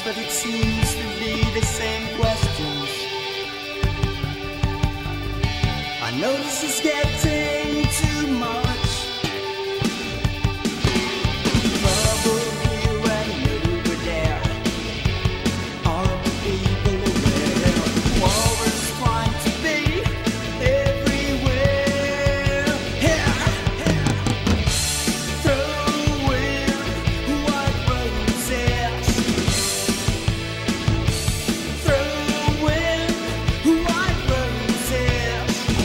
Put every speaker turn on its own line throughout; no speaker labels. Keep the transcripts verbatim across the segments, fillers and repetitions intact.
but it seems to be the same questions. I know this is getting too much. Trouble here and over there. Are the people aware? War is trying to be everywhere. Here, here. Throw in white roses. Throw in white roses.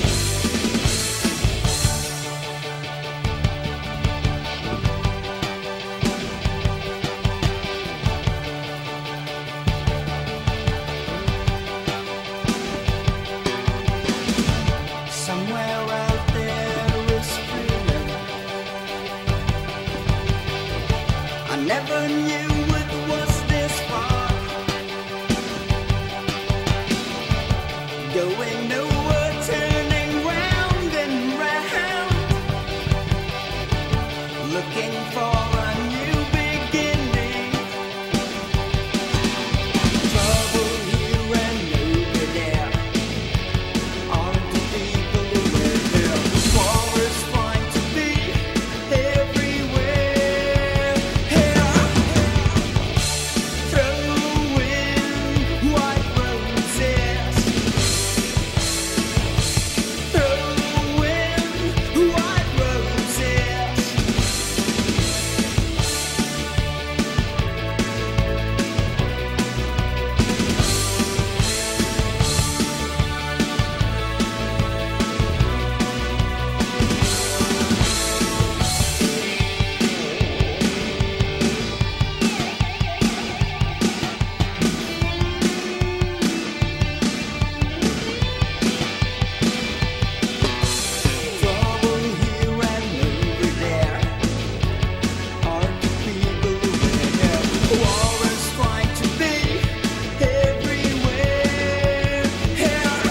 Somewhere out there is freedom. I never knew it was this far. Going nowhere, turning round and round. Looking for a new beginning. Trouble here and over there. Aren't the people aware? War is trying to be everywhere. Here, throw in white roses. Throw in white roses. Trouble here and over there. Aren't the people aware? War is trying to be everywhere. Here,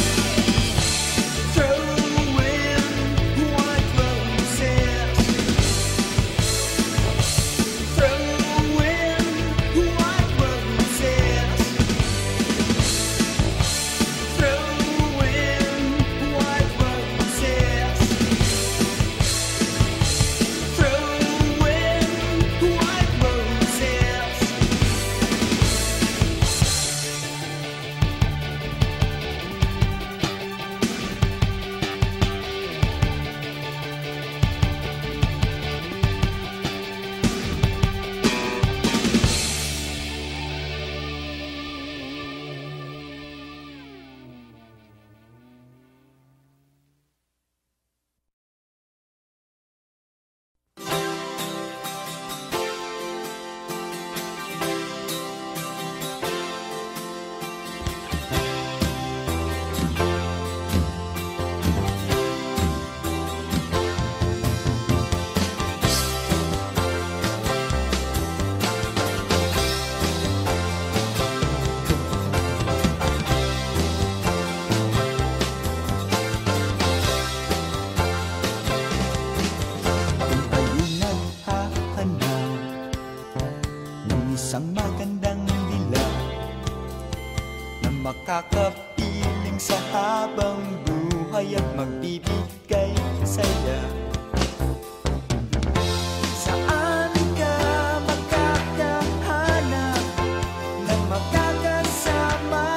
throw in white roses. Throw in white roses. Throw in white roses. Throw in white roses. Ayun naghahanap ng isang magandang dila na makakapiling sa habang buhay at magbibigay saya. Saan ka makakahanap ng makakasama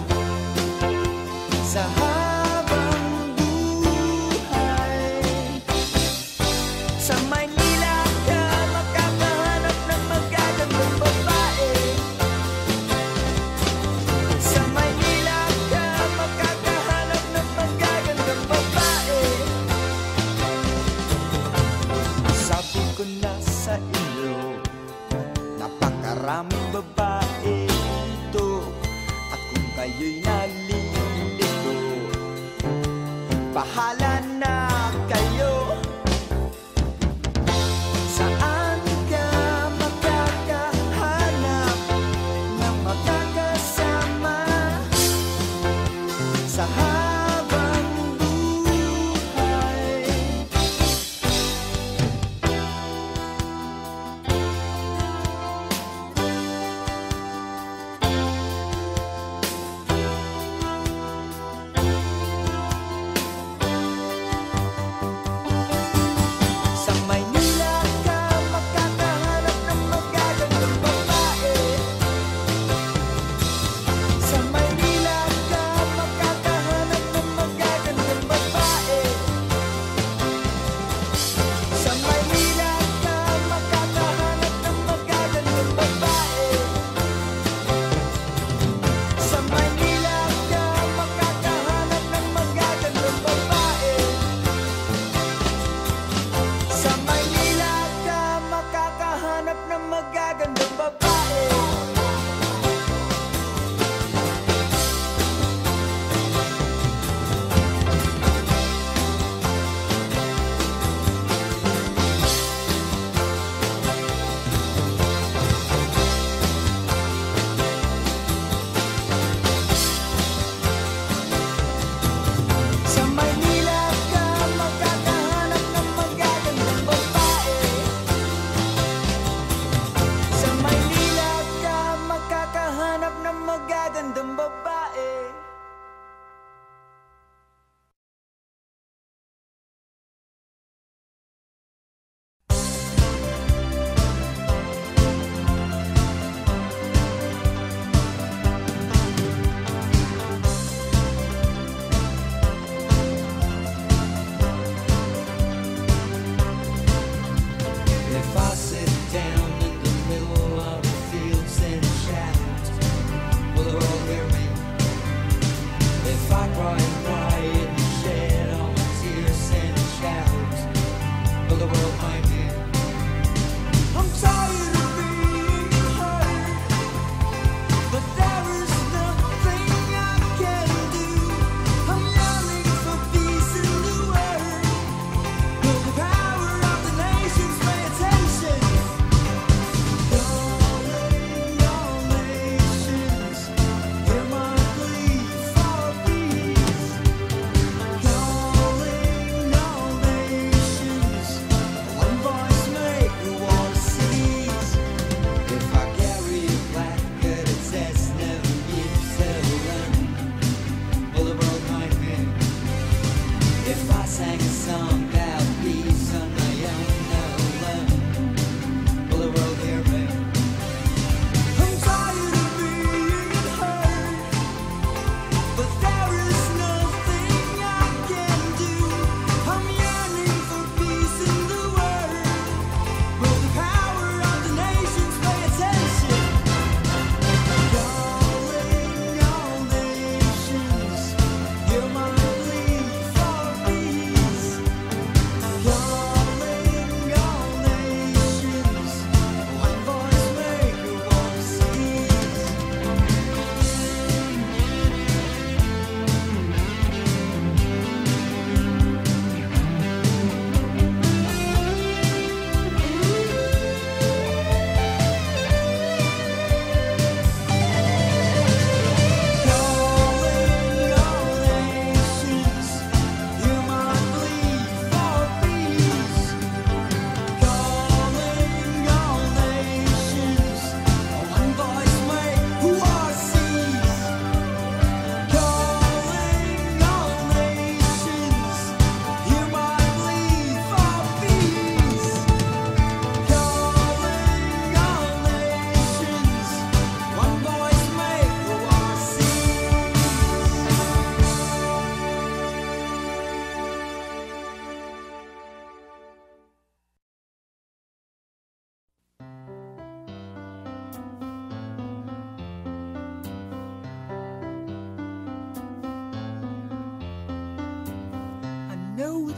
sa habang buhay? Sa Maynila ka makakahanap ng magagandang babae. Sa Maynila ka makakahanap ng magagandang babae. Sabi ko na sa inyo, napakaraming babae dito. At kung kayo'y nalilito, bahala na kayo. Saan ka makakahanap ng makakasama sa habang buhay?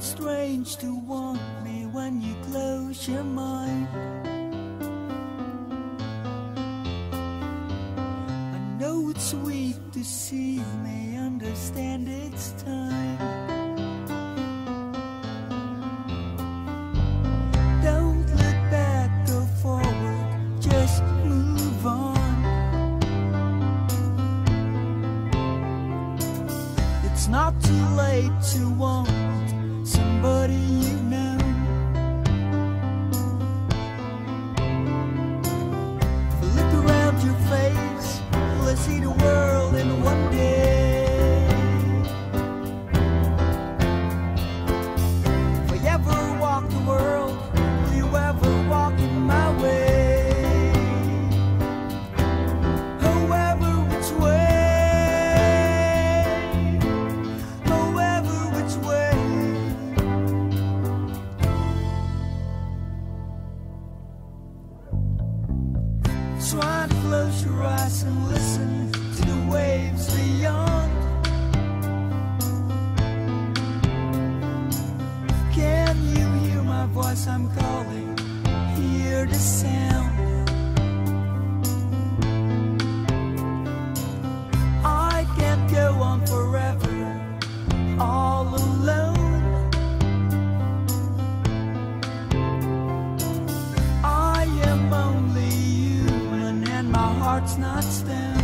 it's strange to want me when you close your mind. I know it's sweet to see me understand it's time. Don't look back, go forward, just move on. It's not too late to want somebody you know. Look around your face, let's see the world in one day. If I ever walk the world, will you ever walk in my way? However which way, however which way. Try to close your eyes and listen to the waves beyond. Can you hear my voice? I'm calling. Hear the sound. I can't go on forever all alone. I am only human and my heart's not stone.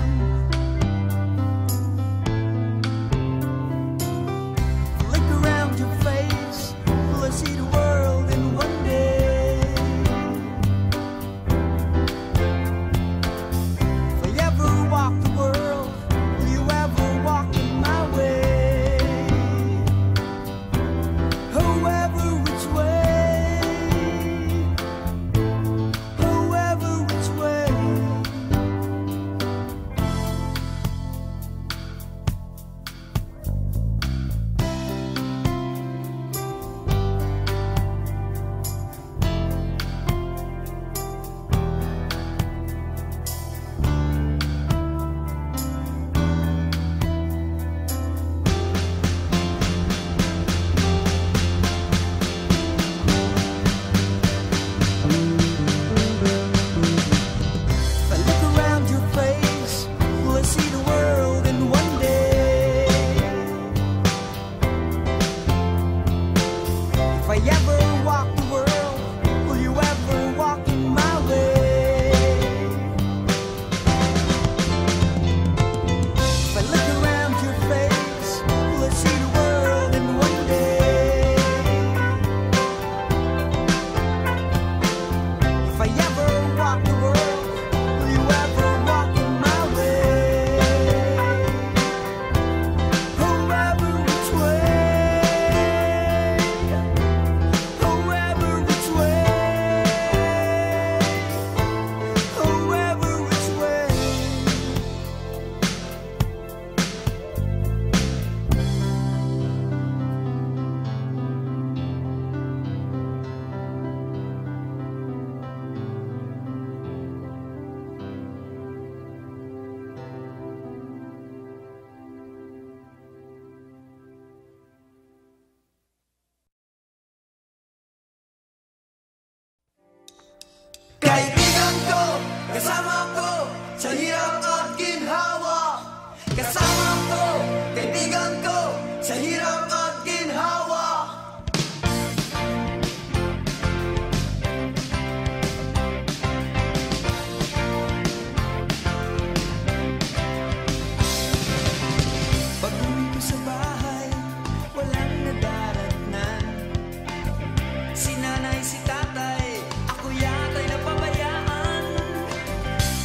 Look around your face, let's see the world in one day. If I ever walk the world, will you ever walk in my way? However which way, however which way. If I look around your face, let's see the world in one day. If I ever walk the world, will you ever walk in my way? If I look around your face, let's see the world in one day. If I ever walk the world, will you ever walk in my way? However which way, however which way, however which way. Kaibigan ko, kasama ko sa hirap at ginhawa. Kasama ko, kaibigan ko sa hirap at ginhawa. Pag-uwi ko sa bahay, walang nadaratnan. Si nanay, si tatay, ako yata'y napabayaan.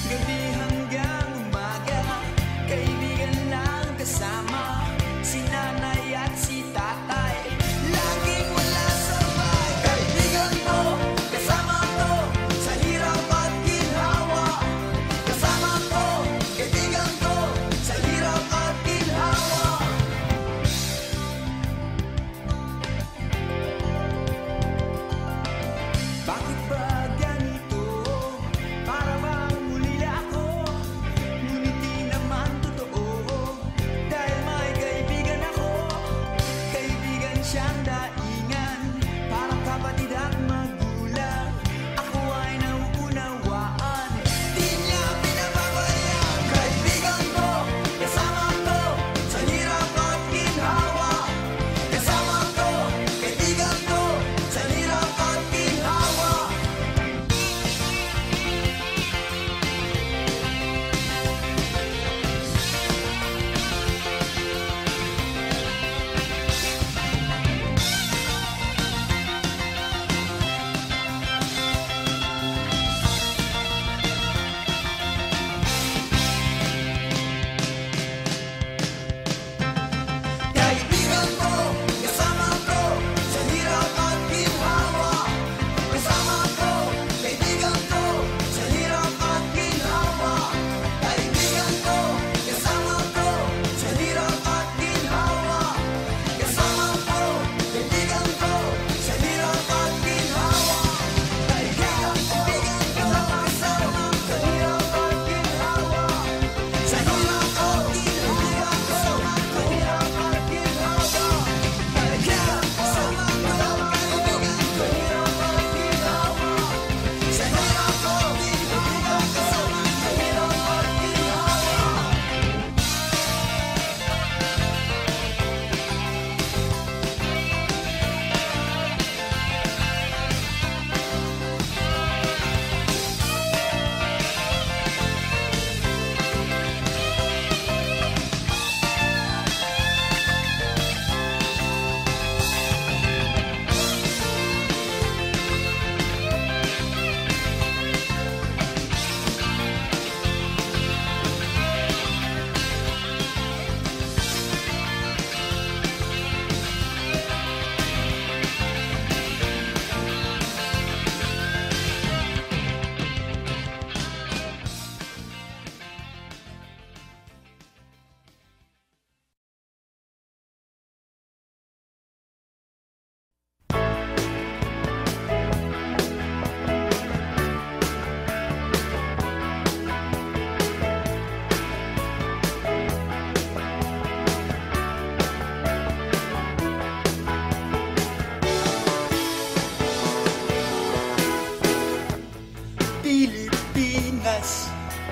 Pilipinas.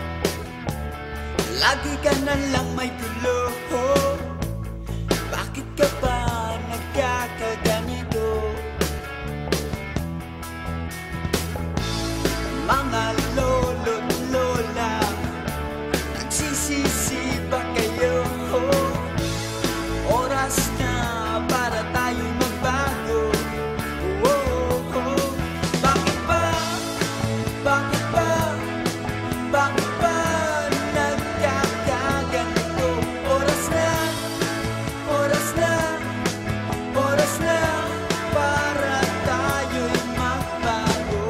Lagi ka na lang may gulo. Bakit ka ba nagkakaganito? Mga lolo't lola, nagsisisi ba kayo? Oras na para tayo'y magbago. Oh, oh, oh. Bakit ba? Bakit ba? Bakit ba nagkakaganito? Oras na, oras na, oras na para tayo'y magbago.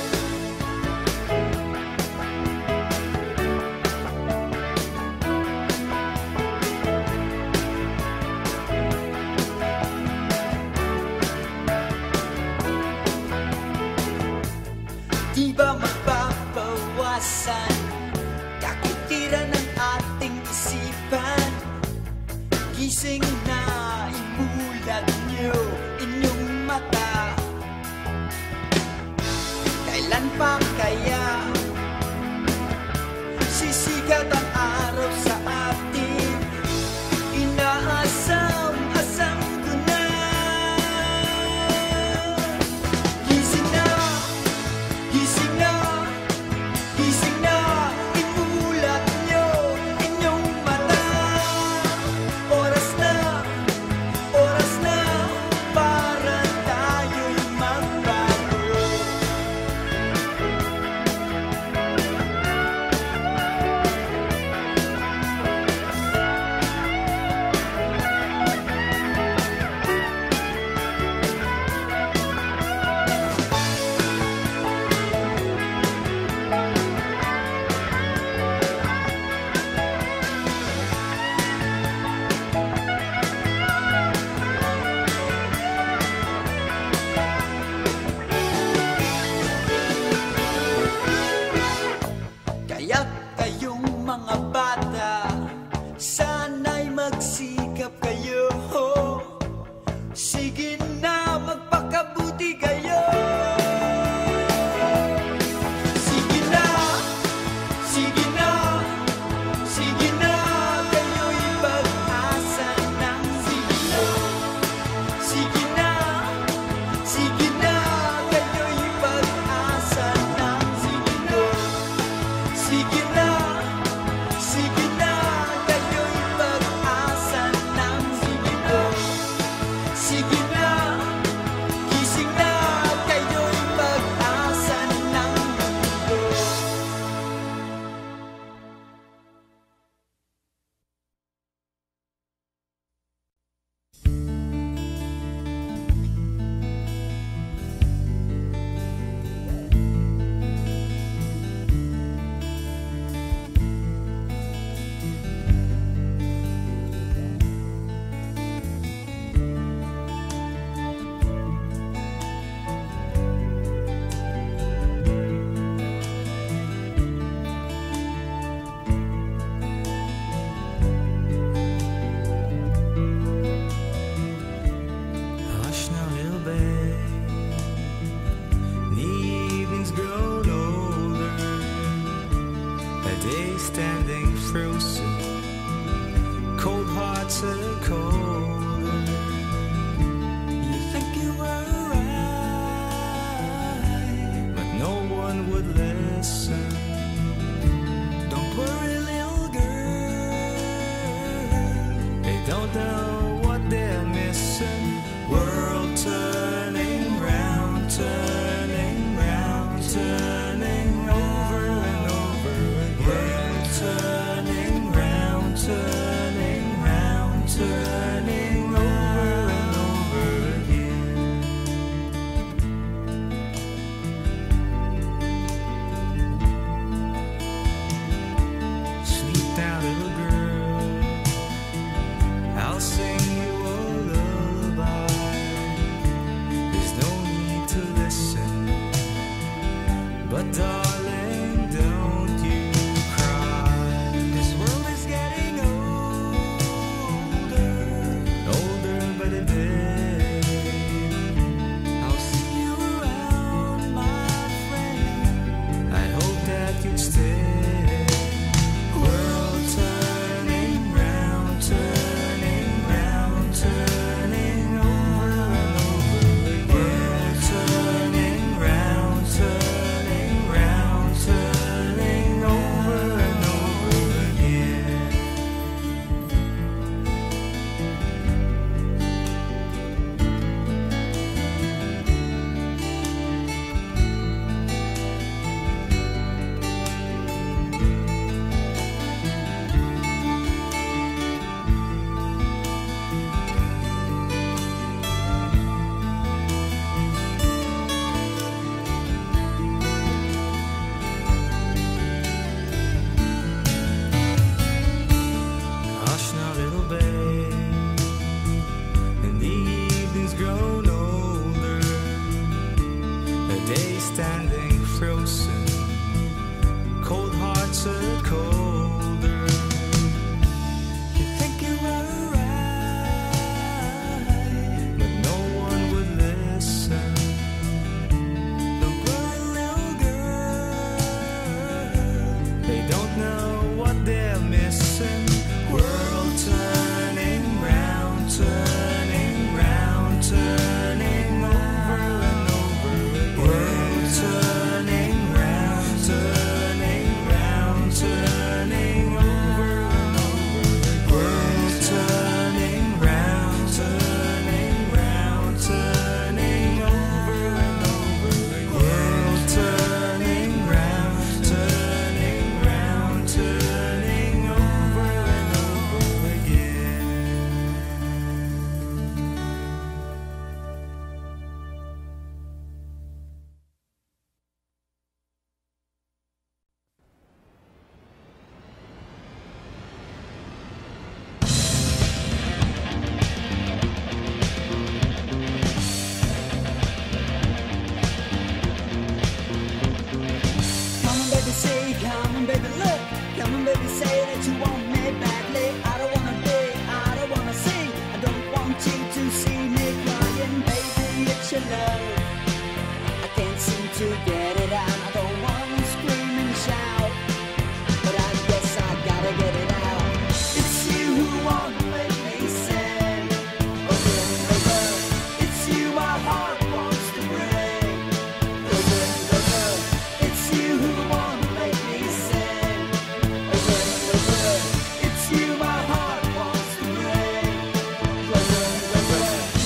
Di ba mapapawasan kakitiran ng ating isipan? Gising na, imulat niyo inyong mata. Kailan pa kaya sisikat ang araw sa atin? Inaasam-asam ko na. Gising na, gising na, gising na, imulat niyo inyong mata. Oras na, oras na para tayo'y magbago. Kaya kayong mga bata, sana'y magsikap kayo. Sige na, magpakabuti kayo. Sige na, sige na, sige na, kayo'y pag-asa ng siglo. Sige na, sige na, kayo'y pag-asa ng siglo. Sige na, sige na, kayo'y pag-asa ng siglo. Sige na, gising na, kayo'y pag-asa ng mundo.
Hush now, little babe. The evenings grown older, the days standing frozen, cold hearts are colder. You think you were right, but no one would listen. Don't worry, little girl, they don't know what they're missing. World turning round, turning round, turning over and over again. World turning round, turning round, turning over and over again. Sleep now, little girl, I'll sing you a lullaby. There's no need to listen, but darling, don't you cry. This world is getting older, older by the day. I'll see you around, my friend. I hope it colder. You think you were right, but no one would listen. The poor little girl, they don't know what they're missing. World turning round, turning round, turning over and over again. World turning round, turning round, turning over and over again. World turning round, turning round, turning over and over again. World turning round, turning round, turning over and over again.
Come on, baby, say, come on, baby, look. Come on, baby, say that you want me badly. I don't wanna be, I don't wanna sing. I don't want you to see me crying, baby. It's your love. I can't seem to get it out. I don't wanna scream and shout, but I guess I gotta get it out. It's you who wanna make me sing. Over and over. It's you my heart wants to break. Over and over. It's you who wanna make me sing. Over and over. It's you my heart wants to break. Over and over.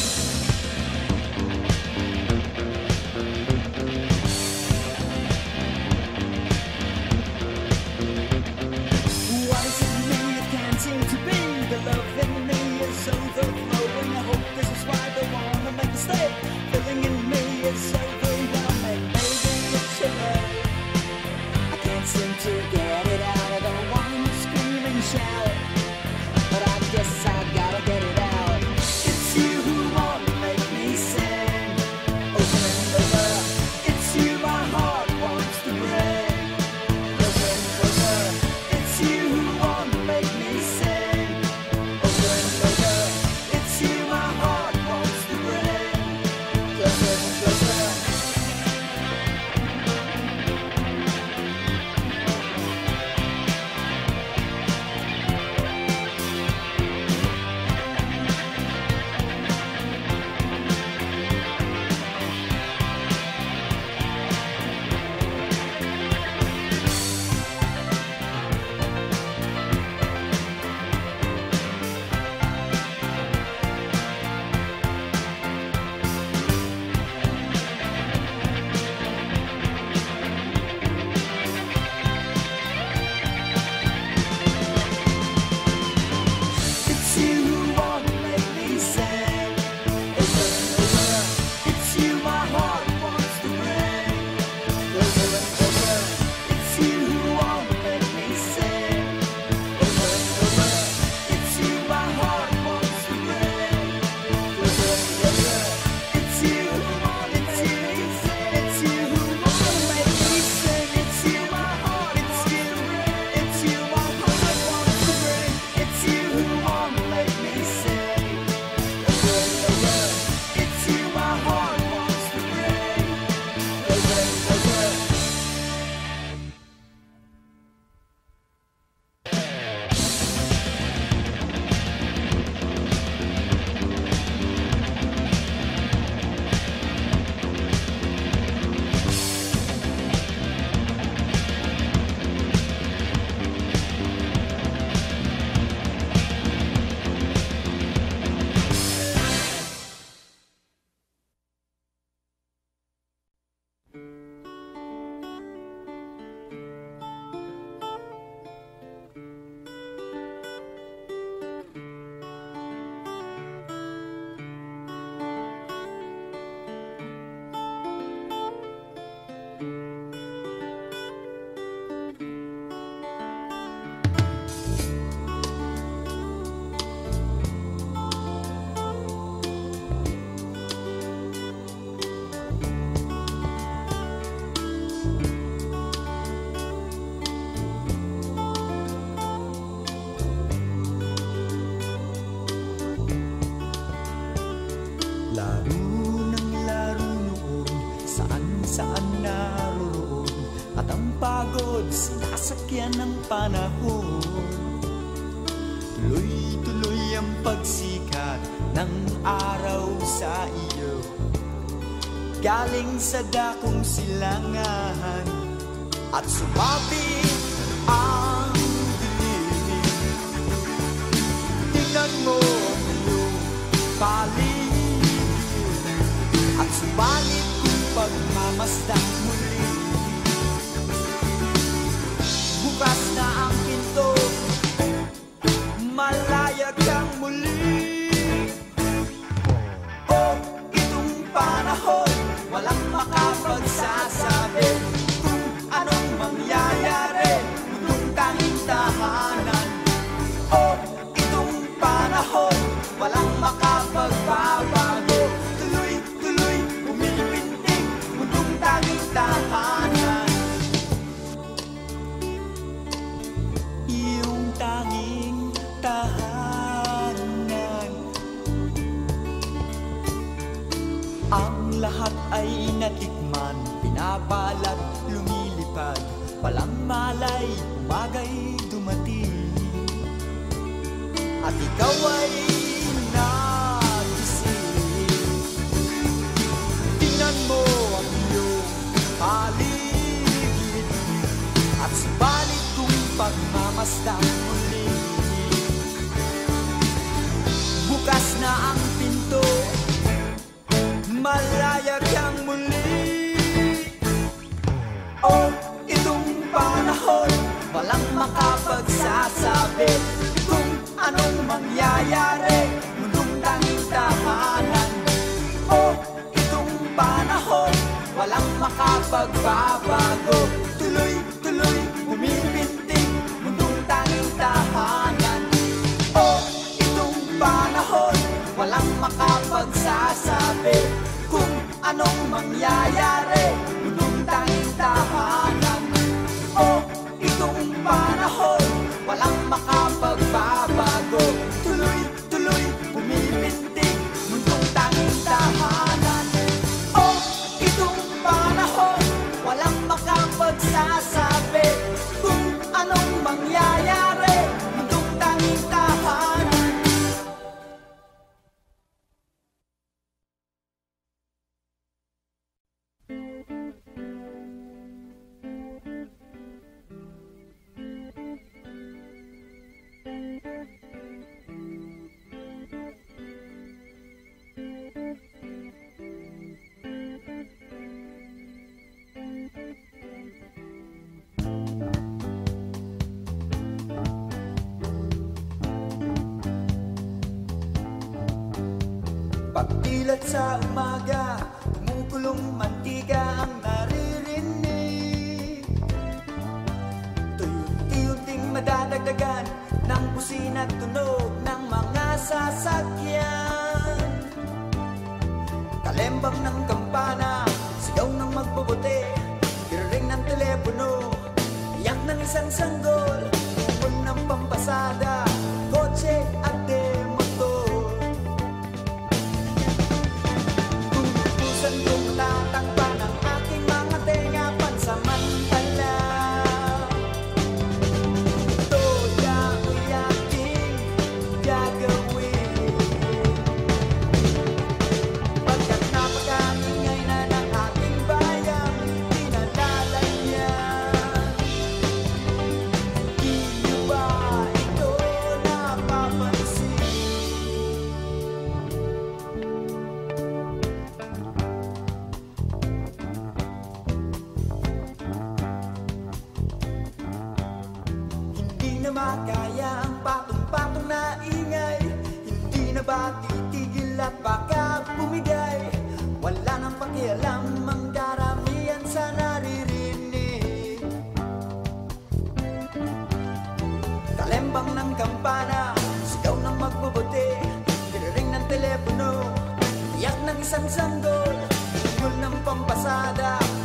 What is it in me that can't seem to be? The love in me is overflowing. I hope this is why they wanna make a mistake. Feeling in me is overwhelming. Baby, it's your love. I can't seem to get it out. I don't wanna scream and shout, but I guess I gotta get it out. It's you who wanna make me sing. Over and over. It's you my heart wants to break. Over and over. It's you who wanna make me sing. Over and over. It's you my heart wants to break. Over and over. pagod, sinasakyan ng panahon. Tuloy-tuloy ang pagsikat ng araw sa iyo, galing sa dakong silangan, at sumapit ang dilim. Tingnan mo ang iyong paligid, at subalit kung pagmamasdan muli, bukas na ang pinto, malaya kang muli. Oh, itong panahon, walang makapagsasabi kung anong mangyayari, itong tanging tahanan. Oh, itong panahon, walang makapagbabago, tuloy-tuloy pumipintig, itong tanging tahanan. Iyong tanging tahanan. Ang lahat ay natikman, pinabalat, lumilipad, palang malay, umagay dumating, at ikaw ay nagising. Tingnan mo ang iyong paligid, at subalit kung pagmamasdan muli, bukas na ang pinto, malaya kang muli. Oh, itong panahon, walang makapagsasabi kung anong mangyayari, mundong tanging tahanan. Oh, itong panahon, walang makapagbabago, tuloy-tuloy pumipintig, mundong tanging tahanan. Oh, itong panahon, walang makapagsasabi kung anong mangyayari, mundong tanging tahanan. Oh, itong panahon, walang makapagbabago, tuloy-tuloy pumipintig, mundong tanging tahanan. Oh, itong panahon, walang makapagsasabi kung anong mangyayari, mundong tanging tahanan. Pagdilat sa umaga, kumukulong mantika ang naririnig. Tuyong-tiyong madadagdagan ng busina at tunog ng mga sasakyan. Kalembang ng kampana, sigaw ng magbubuti, ring ng telepono, iyak ng isang sanggol, upol ng pampasada, kotse at demotor. Kung kung tatakpan ang aking mga tenga pansamantala, ito yao'y aking gagawin. Pagkat napakaingay na ng ating bayang pinalalayan, di niyo ba ito napapansin? Hindi na makaya ang patong-patong na ingay, hindi na ba titigil at baka bumigay? Wala nang pakialam ang karamihan sa naririnig. Kalembang ng kampana, sigaw ng magbubuti, ring ng telepono, iyak ng isang sanggol, tungkol ng pampasada,